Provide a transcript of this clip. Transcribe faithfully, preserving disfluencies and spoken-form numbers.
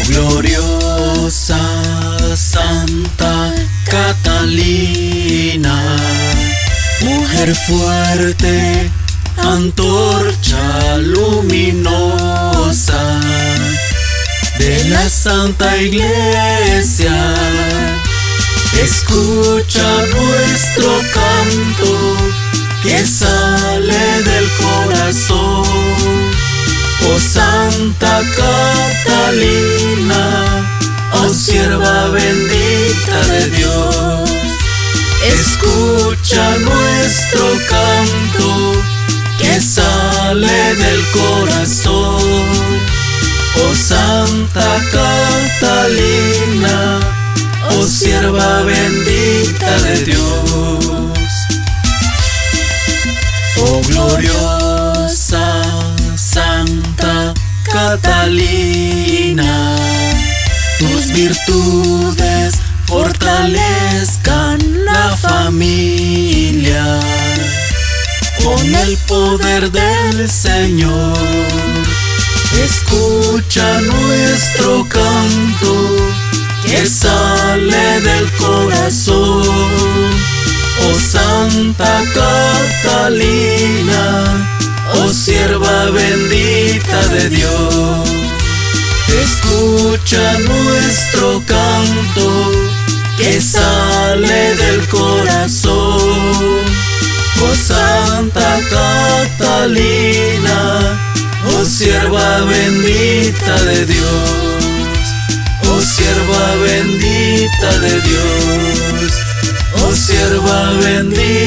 Gloriosa Santa Catalina, mujer fuerte, antorcha luminosa de la Santa Iglesia, escucha nuestro canto que sale del corazón. Oh Santa Catalina, oh sierva bendita de Dios, escucha nuestro canto que sale del corazón. Oh Santa Catalina, oh sierva bendita de Dios. Oh gloriosa Santa Catalina, tus virtudes fortalezcan la familia con el poder del Señor. Escucha nuestro canto que sale del corazón. Oh Santa Catalina, oh sierva bendita de Dios, escucha nuestro canto que sale del corazón. Oh Santa Catalina, oh sierva bendita de Dios, oh sierva bendita de Dios, oh sierva bendita